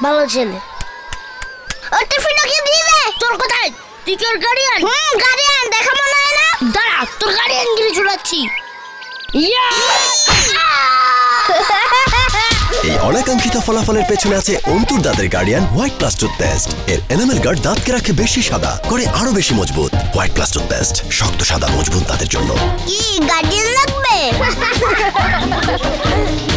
ভালো ছেলে। ও টিফিনটা কি দিবে? তোর কোথায়? তুই কি ওর গার্ডিয়ান? গার্ডিয়ান দেখা মনে হয় না। দাঁড়া, তোর গার্ডিয়ান গিরি চুলাচ্ছি। এই অনাকাঙ্ক্ষিত ফলাফলের পেছনে আছে অন্তুর দাঁতের গার্ডিয়ান হোয়াইট প্লাস টুথপেস্ট। এর এনামেল গার্ড দাঁতকে রাখে বেশি সাদা, করে আরো বেশি মজবুত। হোয়াইট প্লাস টুথপেস্ট, শক্ত সাদা মজবুত দাঁতের জন্য। কি গার্ডিয়ান লাগবে?